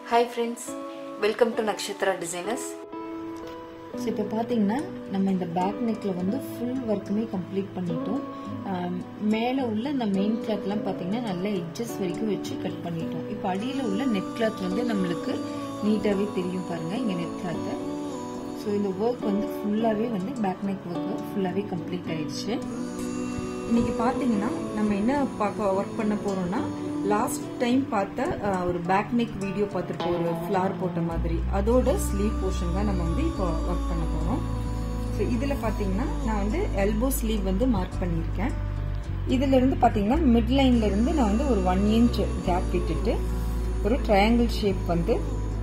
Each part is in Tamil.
Hi friends, welcome to Nakshatra Designers. So இப்போ பாத்தீங்கன்னா நம்ம இந்த பேக் நெக்ல வந்து ஃபுல் வர்க்குமே கம்ப்ளீட் பண்ணிட்டோம். மேலே உள்ள இந்த மெயின் கிளாத்லாம் பாத்தீங்கன்னா நல்ல எட்ஜஸ் வரைக்கும் வச்சு கட் பண்ணிட்டோம். இப்போ அடியில உள்ள நெட் கிளாத் வந்து நம்மளுக்கு நீட்டாவே தெரியும் பாருங்க இங்க நெட் கிளாத். ஸோ இந்த ஒர்க் வந்து ஃபுல்லாவே வந்து பேக் நெக் ஒர்க் ஃபுல்லாவே கம்ப்ளீட் ஆயிடுச்சு. இன்னைக்கு பாத்தீங்கன்னா நம்ம என்ன ஒர்க் பண்ண போறோம்னா லாஸ்ட் டைம் பார்த்த ஒரு பேக் நெக் வீடியோ பார்த்துருப்போம், ஒரு ஃபிளார் போட்ட மாதிரி. அதோட ஸ்லீவ் போர்ஷன் தான் நம்ம வந்து இப்போ ஒர்க் பண்ண போறோம். ஸோ இதுல பாத்தீங்கன்னா நான் வந்து எல்போ ஸ்லீவ் வந்து மார்க் பண்ணியிருக்கேன். இதுல இருந்து பாத்தீங்கன்னா மிட் லைன்ல இருந்து நான் வந்து ஒரு 1 inch கேப் விட்டுட்டு ஒரு ட்ரையாங்கிள் ஷேப் வந்து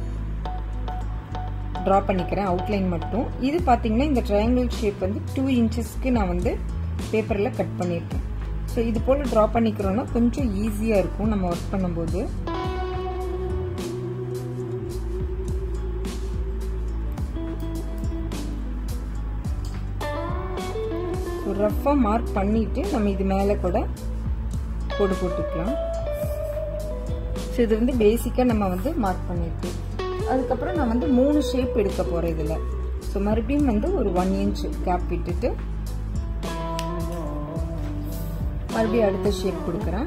டிரா பண்ணிக்கிறேன், அவுட்லைன் மட்டும். இது பாத்தீங்கன்னா இந்த ட்ரையாங்கிள் ஷேப் வந்து 2 inchesக்கு நான் வந்து பேப்பர்ல கட் பண்ணியிருக்கேன். ஸோ இது போல் ட்ரா பண்ணிக்கிறோன்னா கொஞ்சம் ஈஸியாக இருக்கும் நம்ம ஒர்க் பண்ணும்போது. ரஃபாக மார்க் பண்ணிட்டு நம்ம இது மேலே கூட கோடு போட்டுக்கலாம். ஸோ இது வந்து பேசிக்காக நம்ம வந்து மார்க் பண்ணியிருக்கோம். அதுக்கப்புறம் நான் வந்து 3 ஷேப் எடுக்க போகிறேன் இதில். ஸோ மறுபடியும் வந்து ஒரு 1 inch கேப் விட்டுட்டு மறுபடியும் அடுத்த ஷேப் கொடுக்குறேன்.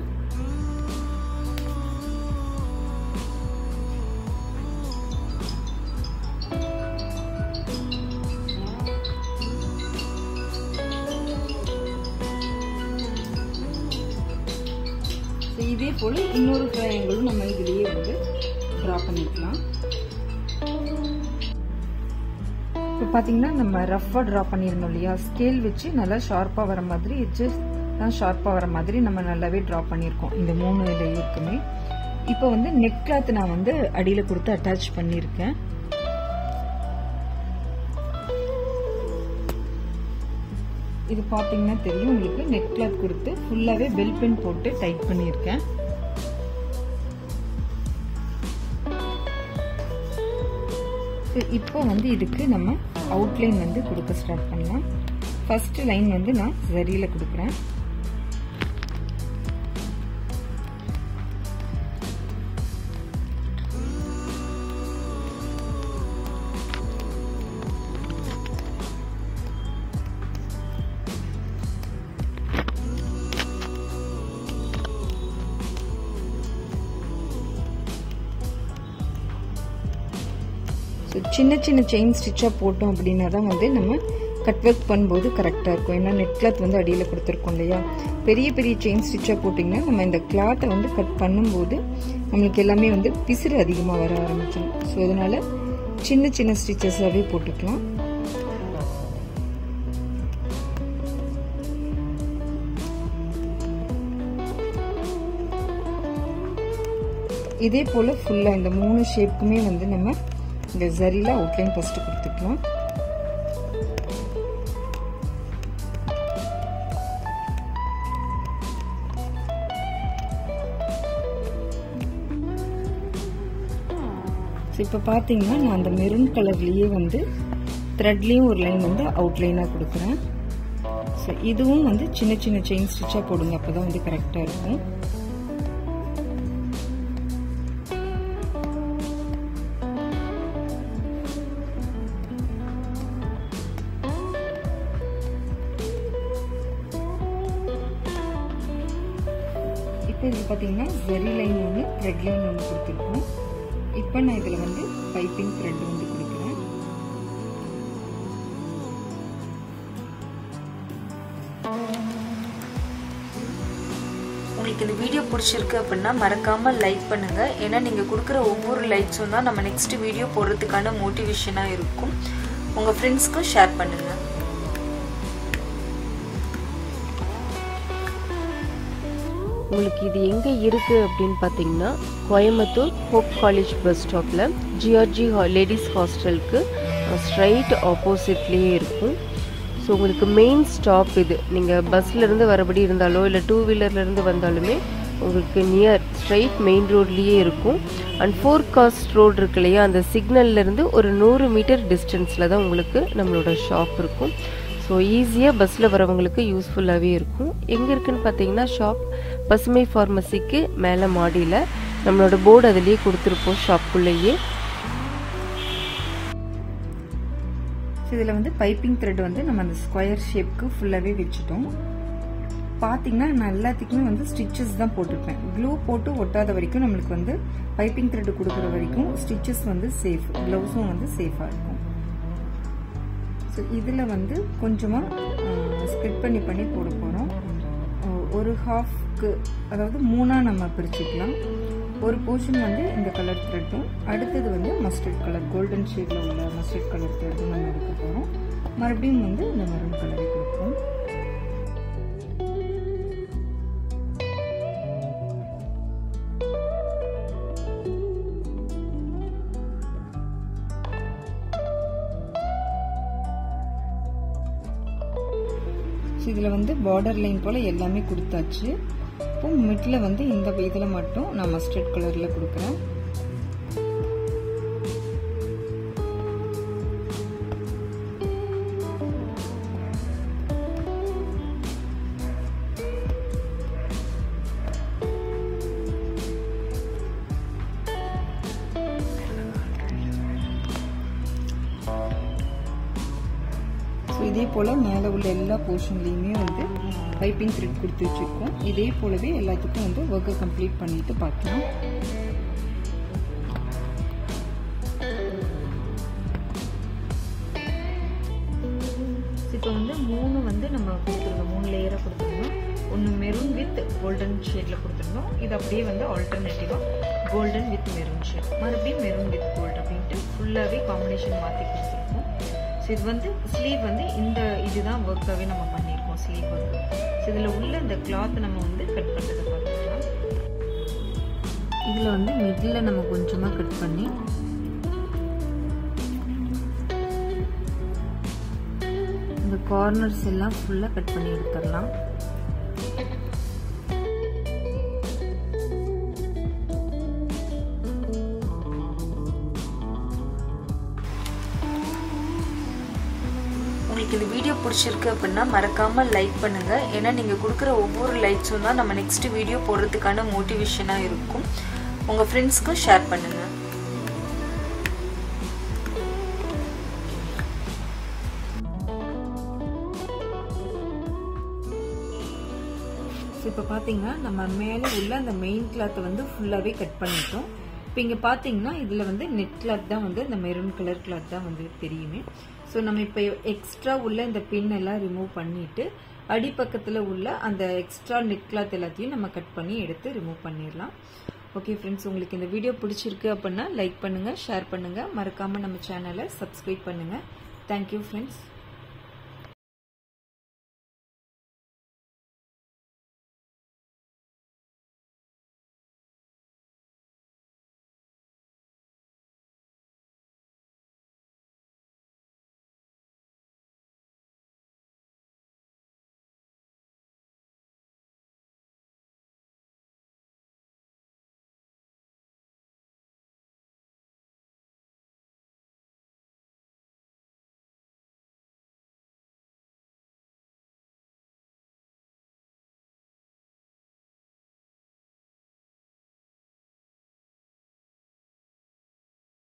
இதே போல இன்னொரு ட்ரையாங்கிளும் நம்ம இதுலயே வந்து டிரா பண்ணிக்கலாம். இப்போ பாத்தீங்கன்னா நம்ம ரஃபா டிரா பண்ணிருந்தோம் இல்லையா, ஸ்கேல் வச்சு நல்லா ஷார்ப்பா வர மாதிரி, எட்ஜஸ் தான் ஷார்ப்பா வர மாதிரி நம்ம நல்லாவே டிரா பண்ணிருக்கோம் இந்த 3 லேயருக்குமே. இப்போ வந்து நெக் கிளாத் நான் வந்து அடியில கொடுத்து அட்டாச் பண்ணிருக்கேன். இது பாத்தீங்கன்னா தெரியும் உங்களுக்கு, நெக் கிளாத் கொடுத்து ஃபுல்லாவே பெல் பின் போட்டு டைட் பண்ணிருக்கேன். இப்போ வந்து இதுக்கு நம்ம அவுட்லைன் வந்து கொடுக்க ஸ்டார்ட் பண்ணலாம். ஃபர்ஸ்ட் லைன் வந்து நான் ஜரியில கொடுக்குறேன். சின்ன சின்ன செயின் ஸ்டிச்சா போட்டோம் அப்படின்னா தான் வந்து நம்ம கட் ஒர்க் பண்ணும்போது கரெக்டாக இருக்கும். ஏன்னா நெட் கிளாத் வந்து அடியில் கொடுத்துருக்கோம் இல்லையா, பெரிய பெரிய செயின் ஸ்டிச்சா போட்டிங்கன்னா நம்ம இந்த கிளாத்தை வந்து கட் பண்ணும்போது நம்மளுக்கு எல்லாமே வந்து பிசுறு அதிகமாக வர ஆரம்பிச்சிடும். ஸோ அதனால சின்ன சின்ன ஸ்டிச்சஸாகவே போட்டுக்கலாம். இதே போல் ஃபுல்லாக இந்த 3 ஷேப்புக்குமே வந்து நம்ம இந்த ஜரியில அவுட்லைன் ஃபர்ஸ்ட் கொடுத்துக்கலாம். இப்போ பார்த்தீங்கன்னா நான் அந்த மெரூன் கலர்லேயே வந்து த்ரெட்லேயும் ஒரு லைன் வந்து அவுட்லைனாக கொடுக்குறேன். ஸோ இதுவும் வந்து சின்ன சின்ன செயின் ஸ்டிச்சாக போடுங்க, அப்போ தான் வந்து கரெக்டாக இருக்கும். இப்போ இது பார்த்தீங்கன்னா ஜரி லைன் ஒன்று, த்ரெட் லைன் ஒன்று கொடுத்துருக்கோம். இப்போ நான் இதில் வந்து பைப்பிங் த்ரெட் வந்து கொடுக்குறேன். உங்களுக்கு இந்த வீடியோ பிடிச்சிருக்கு அப்படின்னா மறக்காம லைக் பண்ணுங்க. ஏன்னா நீங்க கொடுக்குற ஒவ்வொரு லைக்ஸும் தான் நம்ம நெக்ஸ்ட் வீடியோ போடுறதுக்கான மோட்டிவேஷனாக இருக்கும். உங்க ஃப்ரெண்ட்ஸ்க்கும் ஷேர் பண்ணுங்க. உங்களுக்கு இது எங்கே இருக்குது அப்படின்னு பார்த்தீங்கன்னா கோயம்புத்தூர் ஹோப் காலேஜ் பஸ் ஸ்டாப்பில் ஜிஆர்ஜி லேடிஸ் ஹாஸ்டலுக்கு ஸ்ட்ரைட் ஆப்போசிட்லேயே இருக்கும். ஸோ உங்களுக்கு மெயின் ஸ்டாப் இது. நீங்கள் பஸ்லேருந்து வரபடி இருந்தாலோ இல்லை 2 வீலர்லேருந்து வந்தாலுமே உங்களுக்கு நியர் ஸ்ட்ரைட் மெயின் ரோட்லேயே இருக்கும். அண்ட் 4 காஸ்ட் ரோடு இருக்கு இல்லையா, அந்த சிக்னல்லேருந்து ஒரு 100 மீட்டர் டிஸ்டன்ஸில் தான் உங்களுக்கு நம்மளோட ஷாப் இருக்கும். ஸோ ஈஸியாக பஸ்ஸில் வரவங்களுக்கு யூஸ்ஃபுல்லாகவே இருக்கும். எங்கே இருக்குதுன்னு பார்த்தீங்கன்னா ஷாப் பசுமை ஃபார்மசிக்கு மேலே மாடியில் நம்மளோட போர்டு அதிலேயே கொடுத்துருப்போம் ஷாப்குள்ளேயே. இதில் வந்து பைப்பிங் த்ரெட் வந்து நம்ம அந்த ஸ்கொயர் ஷேப்க்கு ஃபுல்லாகவே வச்சுட்டோம். பார்த்தீங்கன்னா நான் எல்லாத்துக்குமே வந்து ஸ்டிச்சஸ் தான் போட்டிருப்பேன். க்ளூ போட்டு ஒட்டாத வரைக்கும் நம்மளுக்கு வந்து பைப்பிங் த்ரெட் கொடுக்குற வரைக்கும் ஸ்டிச்சஸ் வந்து சேஃப், க்ளவுஸும் வந்து சேஃபாக இருக்கும். ஸோ இதில் வந்து கொஞ்சமாக ஸ்ப்ளிட் பண்ணி போட போகிறோம். ஒரு ஹாஃப்க்கு, அதாவது 3ஆக நம்ம பிரிச்சுக்கலாம். ஒரு போர்ஷன் வந்து இந்த கலர் த்ரெட்டும், அடுத்தது வந்து மஸ்டர்ட் கலர், கோல்டன் ஷேடில் உள்ள மஸ்டர்ட் கலர் த்ரெட்டும் நம்ம எடுக்க போகிறோம். மறுபடியும் வந்து இந்த மெரூன் கலரை கொடுப்போம். இதில் வந்து பார்டர் லைன் போல் எல்லாமே கொடுத்தாச்சு. இப்போ மிடில் வந்து இந்த இதில் மட்டும் நான் மஸ்டர்ட் கலரில் கொடுக்குறேன். இதே போல் மேலே உள்ள எல்லா போர்ஷன்லேயுமே வந்து பைப்பிங் த்ரெட் கொடுத்து வச்சுருக்கோம். இதே போலவே எல்லாத்துக்கும் வந்து ஒர்க்கை கம்ப்ளீட் பண்ணிட்டு பார்க்கலாம். இப்போ வந்து 3 வந்து நம்ம கொடுத்துருந்தோம், 3 லேயராக கொடுத்துருந்தோம். ஒன்று மெரூன் வித் கோல்டன் ஷேடில் கொடுத்துருந்தோம். இது அப்படியே வந்து ஆல்டர்னேட்டிவாக கோல்டன் வித் மெரூன் ஷேட், மறுபடியும் மெரூன் வித் கோல்டு அப்படின்ட்டு ஃபுல்லாகவே காம்பினேஷன் மாற்றி கொடுத்துருக்கோம். ஸோ இது வந்து ஸ்லீவ் வந்து இதுதான் ஒர்க்காகவே நம்ம பண்ணியிருக்கோம், ஸ்லீவ் ஒர்க். ஸோ இதில் உள்ள இந்த கிளாத் நம்ம வந்து கட் பண்ணுறதை பார்த்துக்கலாம். இதில் வந்து மிடில் நம்ம கொஞ்சமாக கட் பண்ணி இந்த கார்னர்ஸ் எல்லாம் ஃபுல்லாக கட் பண்ணி எடுத்துடலாம். உங்களுக்கு இந்த வீடியோ பிடிச்சிருக்கு அப்படின்னா மறக்காமல் லைக் பண்ணுங்கள். ஏன்னா நீங்கள் கொடுக்குற ஒவ்வொரு லைக்ஸும் தான் நம்ம நெக்ஸ்ட் வீடியோ போடுறதுக்கான மோட்டிவேஷனாக இருக்கும். உங்கள் ஃப்ரெண்ட்ஸ்க்கும் ஷேர் பண்ணுங்கள். இப்போ பார்த்தீங்கன்னா நம்ம மேலே உள்ள அந்த மெயின் கிளாத்தை வந்து ஃபுல்லாகவே கட் பண்ணிட்டோம். இப்போ இங்கே பார்த்தீங்கன்னா இதில் வந்து நெட் கிளாத் தான் வந்து இந்த மெரூன் கலர் கிளாத் தான் வந்து தெரியுமே. ஸோ நம்ம இப்போ எக்ஸ்ட்ரா உள்ள இந்த பின் எல்லாம் ரிமூவ் பண்ணிட்டு அடிப்பக்கத்தில் உள்ள அந்த எக்ஸ்ட்ரா நெட் கிளாத் எல்லாத்தையும் நம்ம கட் பண்ணி எடுத்து ரிமூவ் பண்ணிடலாம். ஓகே ஃப்ரெண்ட்ஸ், உங்களுக்கு இந்த வீடியோ பிடிச்சிருக்கு அப்படின்னா லைக் பண்ணுங்கள், ஷேர் பண்ணுங்கள், மறக்காமல் நம்ம சேனலை சப்ஸ்கிரைப் பண்ணுங்கள். Thank you friends.